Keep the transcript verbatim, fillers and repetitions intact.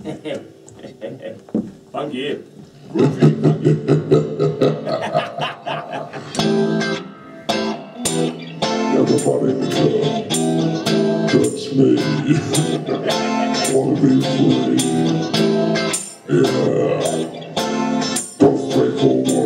Funky. Groovy, funky. Everybody in the club, touch me. Wanna be free. Yeah. Don't pray for one.